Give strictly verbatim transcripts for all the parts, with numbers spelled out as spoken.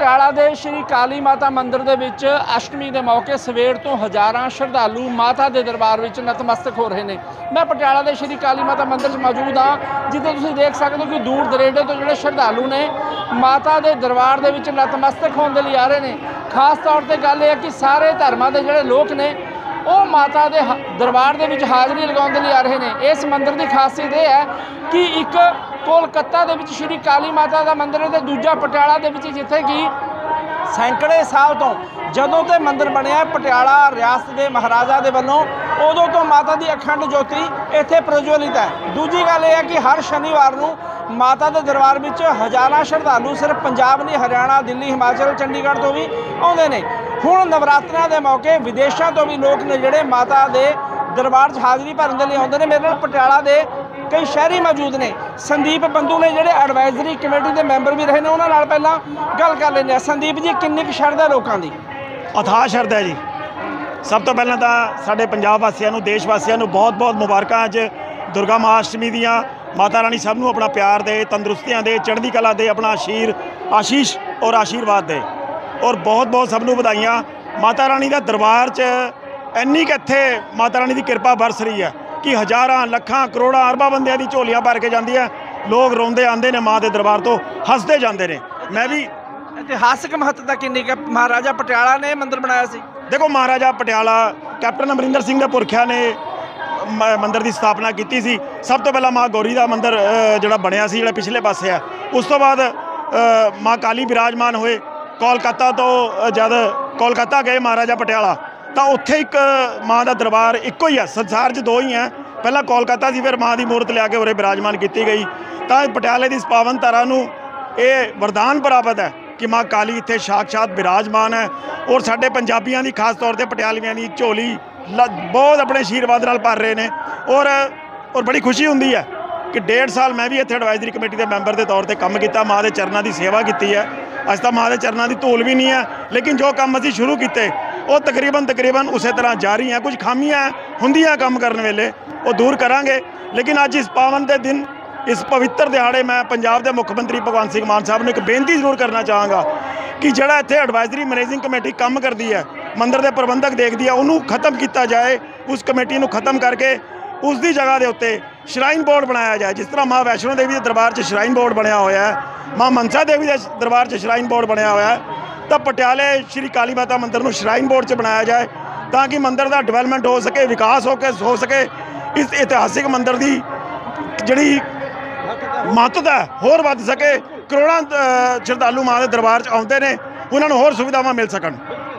पटियाला दे श्री काली माता मंदिर दे विच अष्टमी के मौके सवेर तो हज़ारां श्रद्धालु माता के दरबार में नतमस्तक हो रहे हैं। मैं पटियाला दे श्री काली माता मंदिर मौजूद हाँ, जिथे तुसीं देख सकते हो कि दूर दरेडे तो जोड़े श्रद्धालु ने माता के दरबार के विच नतमस्तक होने लिए आ रहे हैं। खास तौर पर गल यह कि सारे धर्मां के जोड़े लोग ने वो माता के दरबार के विच हाज़री लगाने लिए आ रहे हैं। इस मंदिर की खासियत यह है कि एक कोलकाता के श्री काली माता का मंदिर है तो दूजा पटियाला के जिथे कि सैकड़े साल तो जदों तो मंदिर बनया पटियाला रियासत के महाराजा के वालों उदों तो माता की अखंड ज्योति इत्थे प्रज्वलित है। दूजी गल यह है कि हर शनिवार को माता के दरबार में हज़ारां श्रद्धालु सिर्फ पंजाब नहीं हरियाणा दिल्ली हिमाचल चंडीगढ़ तो भी आते हैं। हुण नवरात्रियां के मौके विदेशों तो भी लोग ने जोड़े माता के दरबार हाज़री भरने के लिए आते हैं। मेरे नाल पटियाला के कई शहरी मौजूद ने। संदीप बंधु ने जोड़े एडवाइजरी कमेटी के मैंबर भी रहे हैं, उन्होंने पहला गल कर लेंगे। संदीप जी, किन्नी शरधा लोगों की? अथाह शरधा जी। सब तो पहले तो साढ़े पंजाब वासियों देश वासियों बहुत बहुत मुबारक अज दुर्गा महाअष्टमी दियाँ। माता रानी सबनों अपना प्यार दे, तंदुरुस्तियाँ दे, चढ़दी कला दे, अपना आशीर आशीष और आशीर्वाद दे। और बहुत बहुत सबनों बधाइयाँ। माता रानी का दरबार च इन्नी कि इत्थे माता रानी की कृपा बरस रही है कि हज़ारां लखां करोड़ां अरबां बंदियां दी झोलियां भर के जाती है। लोग रोंदे आते हैं माँ के दरबार तो हसते जाते हैं। मैं भी इतिहासिक महत्ता किन्नी कि महाराजा पटियाला ने मंदिर बनाया सी? देखो, महाराजा पटियाला कैप्टन अमरिंदर सिंह के पुरखिया ने मंदिर की स्थापना की सी। सब तो पहला माँ गौरी का मंदिर जोड़ा बनया सी, जोड़ा पिछले पासे है। उस तो बाद माँ काली विराजमान हुए। कोलकाता तो जब कोलकाता गए महाराजा पटियाला तो उत्थे एक माँ का दरबार एको ही है, संसार च दो ही है। पहला कोलकाता से फिर माँ की मूर्त लिया के उरे विराजमान की गई। तो पटियाले की इस पावन धरा नूं ये वरदान प्राप्त है कि माँ काली इत्थे साक्षात विराजमान है। और साडे पंजाबियों की खास तौर पर पटियालियां की झोली बहुत अपने आशीर्वाद नाल भर रहे हैं। और और बड़ी खुशी होंदी है कि डेढ़ साल मैं भी इत्थे एडवाइजरी कमेटी के मैंबर के तौर पर काम किया, माँ के चरणों की सेवा की है। अज तो माँ के चरणों की धूल भी नहीं है, लेकिन जो काम असीं शुरू किए वो तकरीबन तकरीबन उस तरह जारी है। कुछ खामियां होंदियां काम करने वेले वो दूर करांगे। लेकिन अज इस पावन के दिन, इस पवित्र दिहाड़े मैं पंजाब के मुख्यमंत्री भगवंत सिंह मान साहब ने एक बेनती जरूर करना चाहांगा कि जिहड़ा इत्थे एडवाइजरी मैनेजिंग कमेटी काम करती है, मंदिर के प्रबंधक देखती है, उन्होंने खत्म किया जाए। उस कमेटी को खत्म करके उसकी जगह के उत्ते श्राइन बोर्ड बनाया जाए। जिस तरह माँ वैष्णो देवी के दरबार से श्राइन बोर्ड बनया होया है, माँ मनसा देवी के दरबार से श्राइन बोर्ड बनया होया है, तो पटियाले श्री काली माता मंदिर को श्राइन बोर्ड से बनाया जाए ताकि मंदिर का डिवेलपमेंट हो सके, विकास हो के हो सके। इस ऐतिहासिक मंदिर की जिहड़ी महत्ता होर वध सके। करोड़ों श्रद्धालु माँ के दरबार च आउंदे ने, उन्होंने होर सुविधावां मिल सकन।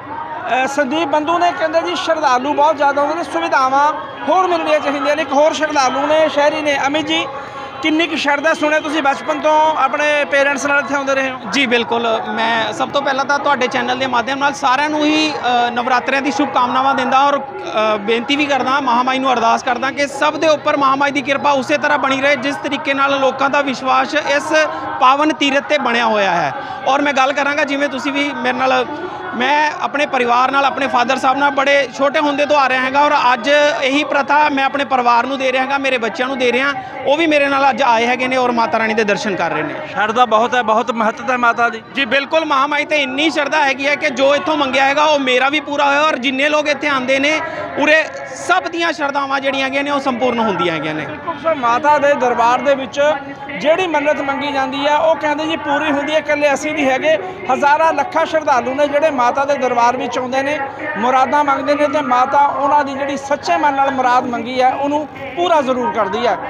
संदीप बंधु ने कहते जी श्रद्धालु बहुत ज़्यादा आते हैं, सुविधावां होर मिलनियां चाहिए। एक होर श्रद्धालु ने शहरी ने। अमित जी, किन्नी की शरधा सुने तुसीं बचपन तो अपने पेरेंट्स नाल इत्थे आउंदे रहे हो? जी बिल्कुल। मैं सब तो पहला तो तुहाडे चैनल के माध्यम नाल सारिਆਂ ਨੂੰ ही नवरात्रियां की शुभकामनावां दिंदा और बेनती भी करदा, महामाई नूं अरदास करदा कि सब दे उपर महामाई की कृपा उस तरह बनी रहे जिस तरीके नाल लोकां दा विश्वास इस पावन तीरथ ते बनया होया है। और मैं गल करांगा जिवें तुसीं भी मेरे नाल, मैं अपने परिवार नाल, अपने फादर साहब नाल बड़े छोटे होंदे तो आ रहा हैगा और अज यही प्रथा मैं अपने परिवार नूं दे रहा हैगा, मेरे बच्चों नूं दे रहा। वो भी मेरे नाल अज आए हैगे ने और माता रानी के दर्शन कर रहे हैं। शरधा बहुत है, बहुत महत्ता है माता की। जी बिल्कुल, महामाई तो इन्नी श्रद्धा हैगी है कि जो इत्थों मंगया हैगा वो मेरा भी पूरा होया। और जिन्ने लोग इत्थे आंदे ने उरे सब दियां श्रद्धावां जिहड़ियां हैगियां ने वो संपूर्ण होंदियां हैगियां ने। बिल्कुल, माता के दरबार दे विच जिहड़ी मन्नत मंगी जाती है वो कहते जी पूरी होंदी है। कल्ले असीं नहीं हैगे, हज़ारां लखां श्रद्धालु ने जिहड़े माता के दरबार में आउंदे ने, मुरादां मंगदे ने ते माता उन्हां दी जिहड़ी सच्चे मन नाल मुराद मंगी है उन्होंने पूरा जरूर करती है।